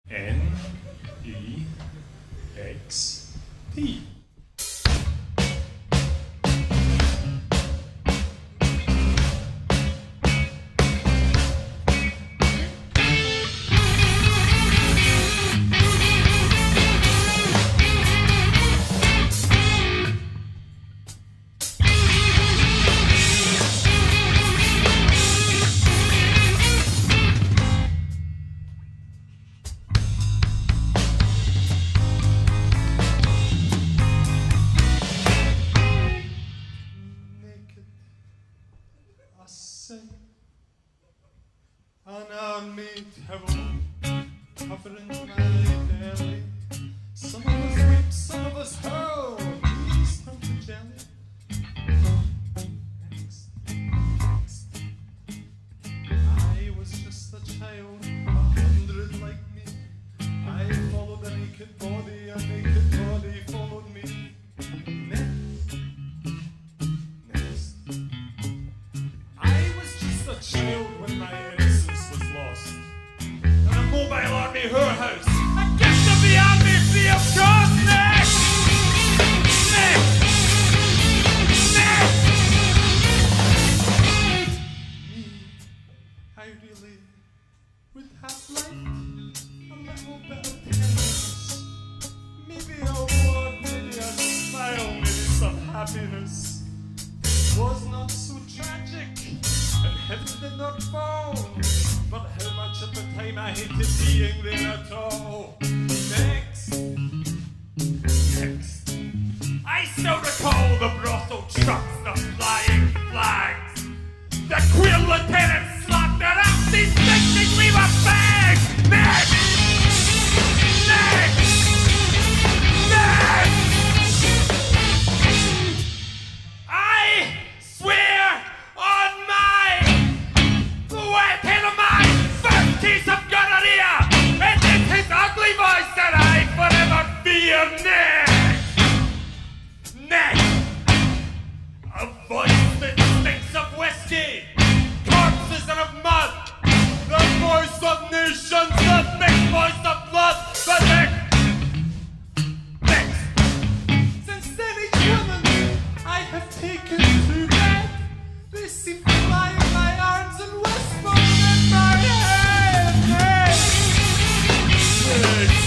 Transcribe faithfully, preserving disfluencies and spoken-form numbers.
N E X T. And I meet heaven, hovering my belly. Some of us weep, some of us hurl, these turn to jelly. Next, next. I was just a child, a hundred like me. I followed a naked body, a naked body followed me. Next, next. I was just a child when my lost. And a mobile army whorehouse, a gift of the army free of cost. Next! Next! Next! Me, I really would have liked a little bit of tenderness. Maybe a word, maybe a smile, maybe some happiness. It was not so tragic, and heaven did not fall. But how much at the time I hated being there at all. Next, next. I still recall the brothel trucks, the flying flags. The queer lieutenants slapped their asses thinking we were bags. Next, next, next. I swear on my wet head of my first case of gonorrhea, and it's his ugly voice that I forever fear. Next, next, a voice that stinks of whiskey, corpses and of mud, the voice of nations, the big voice of blood. But next, next, since then each woman I have taken to bed, they seem to lie in my arms and whisper in my head. Next, next.